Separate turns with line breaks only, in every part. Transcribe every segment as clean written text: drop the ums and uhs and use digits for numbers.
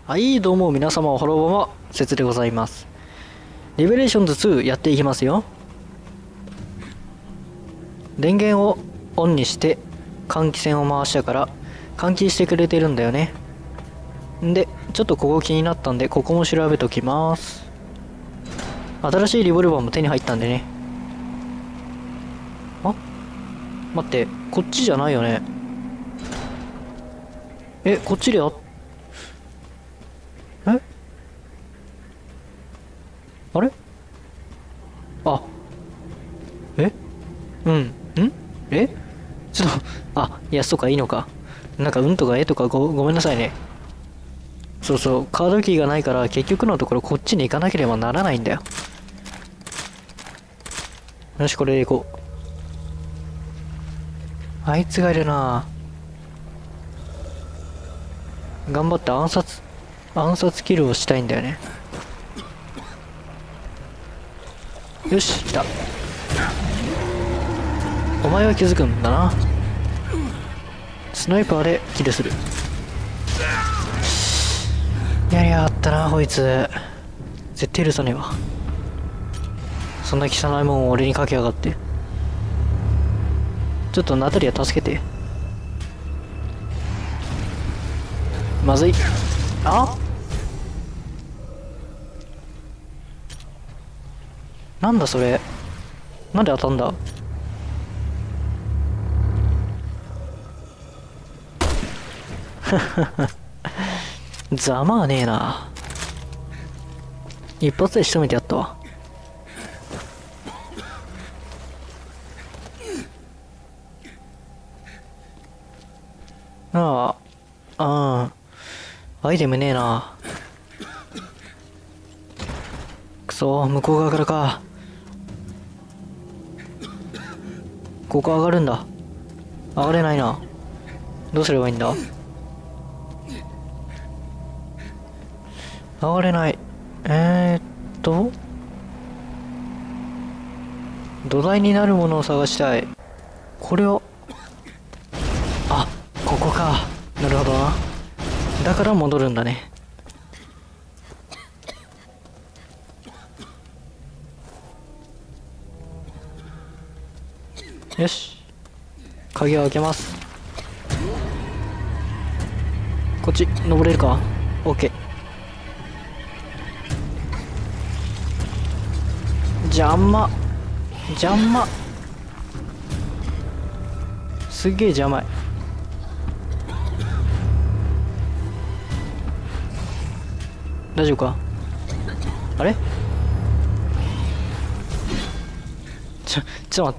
はい、どうも皆様おはろばま、せつでございます。リベレーションズ2やっていきますよ。電源をオンにして換気扇を回したから換気してくれてるんだよね。んで、ちょっとここ気になったんで、ここも調べときます。新しいリボルバーも手に入ったんでね。あ、待って、こっちじゃないよね。こっちであれあ、うん。ちょっと、いや、そうか、いいのか。なんか、とかとかごめんなさいね。そうそう、カードキーがないから、結局のところこっちに行かなければならないんだよ。よし、これで行こう。あいつがいるな。頑張って暗殺キルをしたいんだよね。よし、来た。お前は気づくんだな。スナイパーでキルする。やりやがったな、こいつ。絶対許さねえわ。そんな汚いもんを俺にかけやがって。ちょっとナタリア助けて。まずい。なんだそれ。なんで当たんだ。ざまあねえな。一発で仕留めてやったわ。アイテムねえな。くそ、向こう側からか。ここ上がるんだ。上がれないな。どうすればいいんだ。上がれない。土台になるものを探したい。これを、ここか。なるほどな。だから戻るんだね。よし。鍵を開けます。こっち、登れるか？ OK。邪魔。すげえ邪魔い。大丈夫か？あれ？ちょっと待って。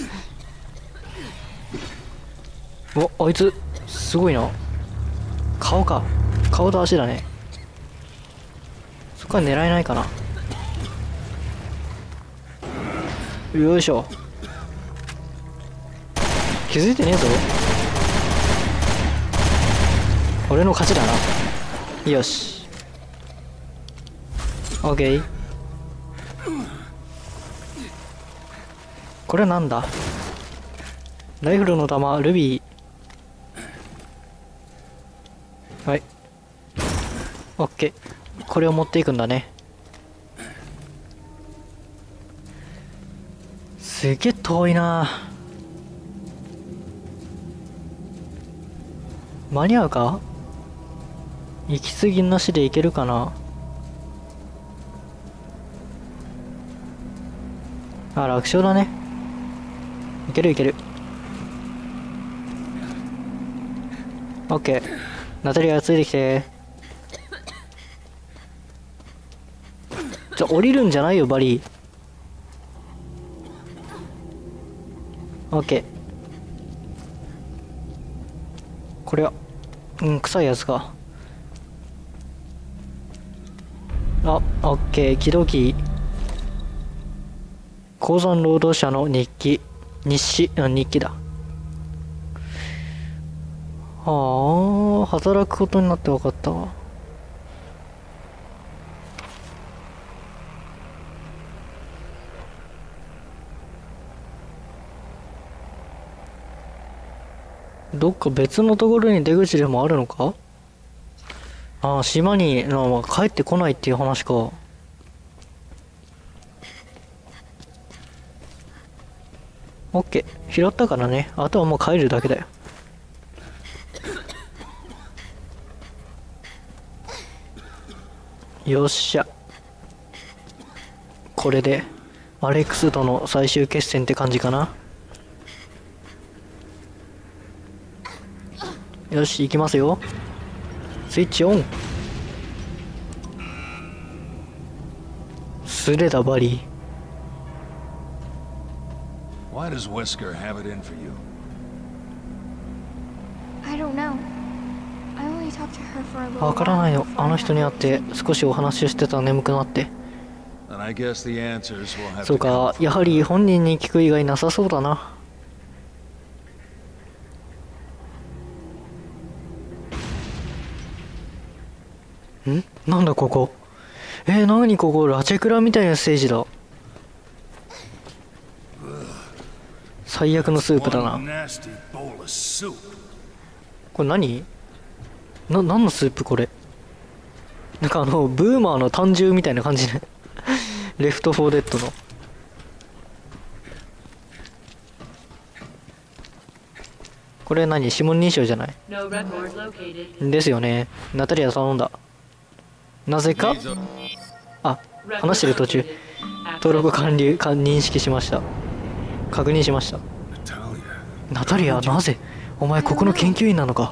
あいつ、すごいな。顔か。顔と足だね。そこは狙えないかな。よいしょ。気づいてねえぞ。俺の勝ちだな。よし。オッケー。これなんだ？ライフルの弾、ルビー。はい。オッケー。これを持っていくんだね。すげえ遠いな。間に合うか？行き過ぎなしで行けるかな。楽勝だね。いける。オッケー。ナタリアついてきて。降りるんじゃないよ、バリー。オッケー。これは、臭いやつか。オッケー。起動キー。鉱山労働者の日記。日記だ。働くことになって分かったわ。どっか別のところに出口でもあるのか？ ああ、島に帰ってこないっていう話か。オッケー、拾ったからね。あとはもう帰るだけだよ。よっしゃ。これでアレックスとの最終決戦って感じかな。よし、行きますよ。スイッチオン。スレだバリー。
Why does Wesker have it in for you?
I don't know. I only talked to her for a little
わからない
while
よ。
before
あの人に会って少しお話ししてたら眠くなって。
And I guess the answers will have
そう
to come
か、やはり本人に聞く以外なさそうだな。なんだここ。何ここ、ラチェクラみたいなステージだ。最悪のスープだ
One
な。
nasty bowl of soup.
これ何のスープこれ。なんかブーマーの単銃みたいな感じね。レフト4デッドの。これ何、指紋認証じゃないですよね。ナタリア頼んだ。なぜか話してる途中、登録認識しました。確認しました。
Natalia.
ナタリア、なぜお前ここの研究員なのか。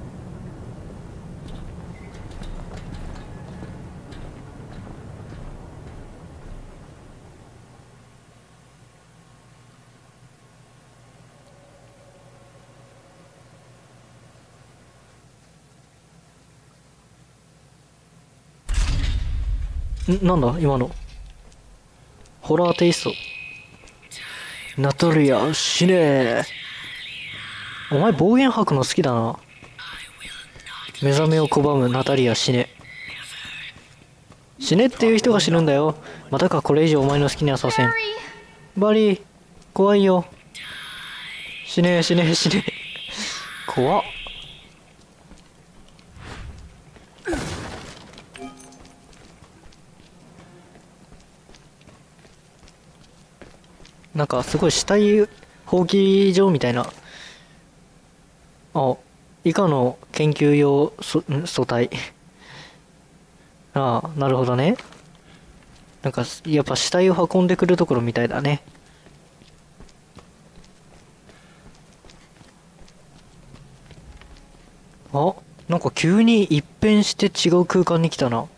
なんだ今の。ホラーテイスト。ナタリア、死ねえ。お前暴言吐くの好きだな。目覚めを拒むナタリア、死ね。死ねっていう人が死ぬんだよ。またか、これ以上お前の好きにはさせん。バリー、怖いよ。死ねえ死ねえ死ねえ。怖っ。なんかすごい死体放棄場みたいな。以下の研究用素体。ああ、なるほどね。なんかやっぱ死体を運んでくるところみたいだね。なんか急に一変して違う空間に来たな。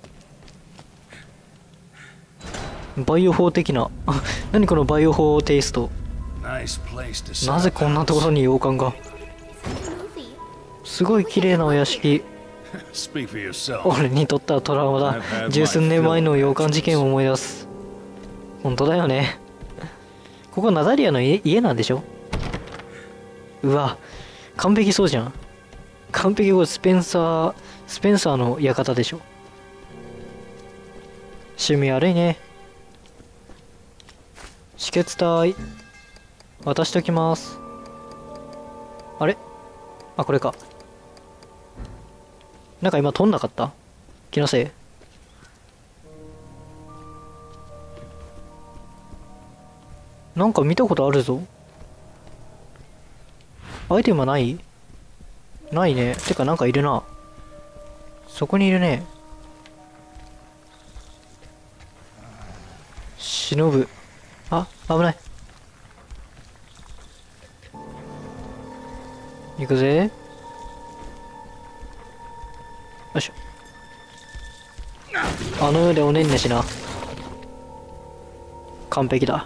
バイオ法的な。何このバイオ法テイスト。
Nice place to
なぜ
set
こんなところに洋館が。すごい綺麗なお屋敷。
Speak for yourself.
俺にとってはトラウマだ。十数年前の洋館事件を思い出す。本当だよね。ここナタリアの家なんでしょ。うわ、完璧そうじゃん。完璧。これスペンサーの館でしょ。趣味悪いね。止血体渡しときます。あれ、これか。なんか今飛んなかった？気のせい。なんか見たことあるぞ。アイテムはないね。てかなんかいるな。そこにいるね。忍ぶ。危ない。行くぜ。よいしょ。あの世でおねんねしな。完璧だ。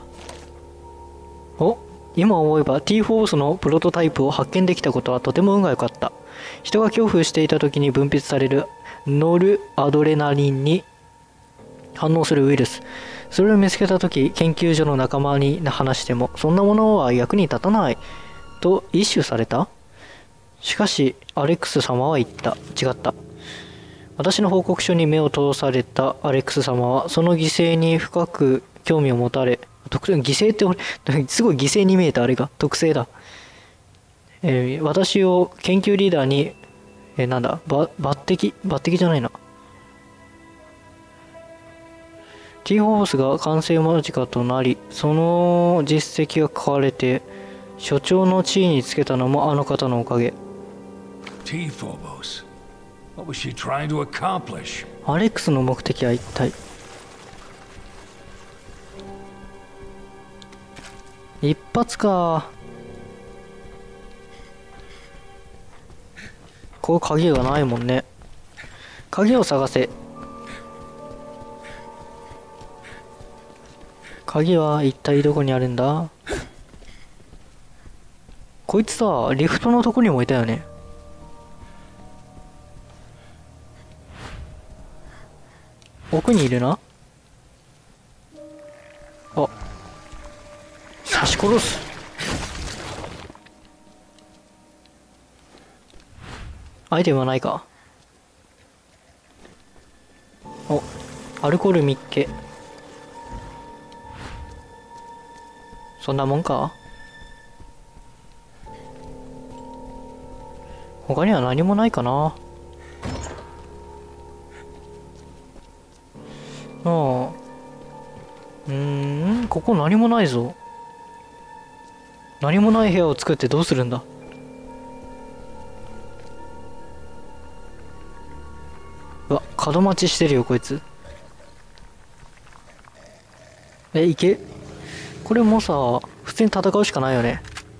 今思えば T フォースのプロトタイプを発見できたことはとても運が良かった。人が恐怖していた時に分泌されるノルアドレナリンに反応するウイルス。それを見つけた時、研究所の仲間に話してもそんなものは役に立たないと一蹴された。しかしアレックス様は言った。違った。私の報告書に目を通されたアレックス様はその犠牲に深く興味を持たれ、犠牲って俺すごい犠牲に見えた。あれが特性だ。私を研究リーダーになんだ抜擢じゃないな。T ホースが完成間近となり、その実績が書かれて所長の地位につけたのもあの方のおかげ。
T Phobos. What was she trying to accomplish?
アレックスの目的は一体。一発か。ここ鍵がないもんね。鍵を探せ。鍵は一体どこにあるんだ。こいつさ、リフトのとこにもいたよね。奥にいるな。あ、刺し殺す。アイテムはないか。お、アルコール密け。そんなもんか。他には何もないかな。ああ、ここ何もないぞ。何もない部屋を作ってどうするんだ。うわ、角待ちしてるよこいつ。いけ。これもさ、普通に戦うしかないよね。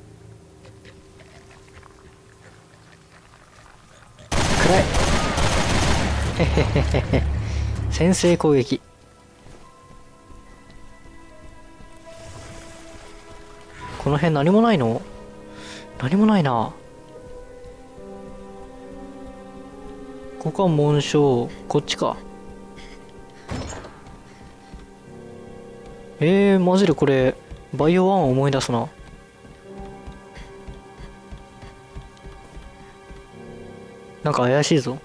暗い。へへへへへ。先制攻撃。この辺何もないの？何もないな。ここは紋章。こっちか。マジでこれバイオ1を思い出すな。なんか怪しいぞ。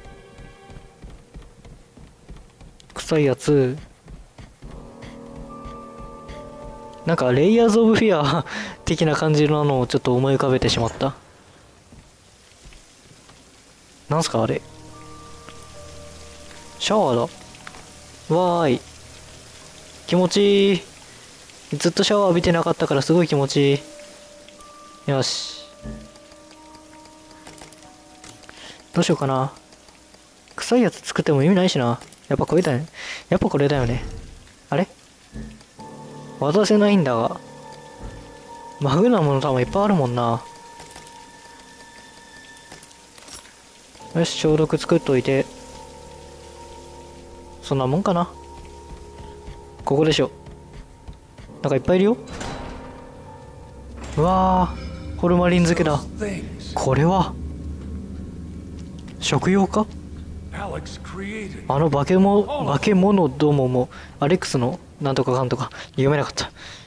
臭いやつ。なんかレイヤーズ・オブ・フィア的な感じなのをちょっと思い浮かべてしまった。なんすかあれ。シャワーだ。わーい。気持ちいい。ずっとシャワー浴びてなかったからすごい気持ちいい。よし。どうしようかな。臭いやつ作っても意味ないしな。やっぱこれだよね。やっぱこれだよね。あれ渡せないんだが。マグナムの弾いっぱいあるもんな。よし、消毒作っといて。そんなもんかな。ここでしょ。なんかいっぱいいるよ。うわー、ホルマリン漬けだ。これは食用か。あの化け物どももアレックスのなんとかかんとか読めなかった。